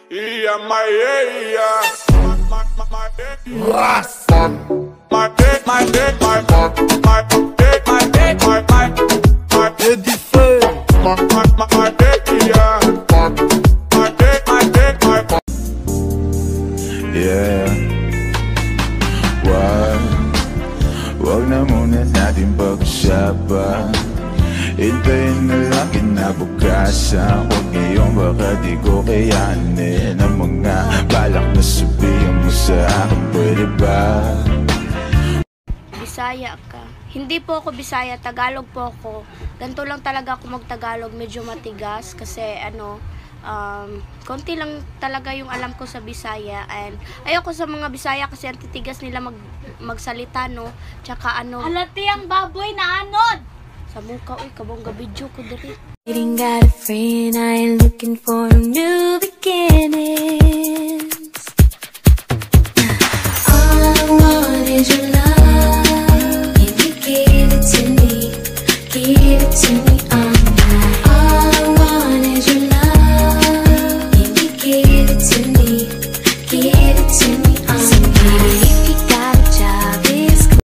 Yeah, my yeah. Ras. My dick, my dick, my dick, my dick, my Eddie Feu. my dick, yeah. My dick, my dick, my Yeah. Wag na muna natin pag-usapan. Hintayin na lang kinabukasan. Huwag ngayon baka di ko kayanin ang mga balak na sabihin mo sa akin. Pwede ba? Bisaya ka. Hindi po ako Bisaya, Tagalog po ako. Ganito lang talaga ako mag-Tagalog, medyo matigas kasi konti lang talaga yung alam ko sa Bisaya, and ayoko sa mga Bisaya kasi ang titigas nila magsalita, no? Tsaka Halati ang baboy na anod! sa mukha, uy, kabongga video ko diri. Got a friend, I ain't looking for a new beginnings. All I want is your love. If you give it to me, give it to me.